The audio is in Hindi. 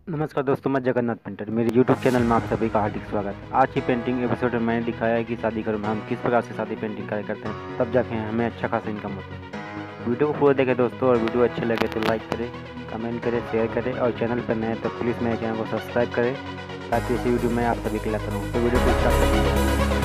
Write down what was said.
नमस्कार दोस्तों, मैं जगन्नाथ पेंटर मेरे YouTube चैनल में आप सभी का हार्दिक स्वागत है। आज की पेंटिंग एपिसोड में मैंने दिखाया है कि शादी घर में हम किस प्रकार से शादी पेंटिंग कार्य करते हैं, तब जाके हमें अच्छा खासा इनकम होता है। वीडियो को पूरा देखें दोस्तों, और वीडियो अच्छे लगे तो लाइक करें, कमेंट करें, शेयर करें, और चैनल पर नए तो प्लीज़ मेरे चैनल को सब्सक्राइब करें ताकि इसी वीडियो में आप सभी के लाता रहूँ। तो वीडियो को स्टार्ट करते हैं।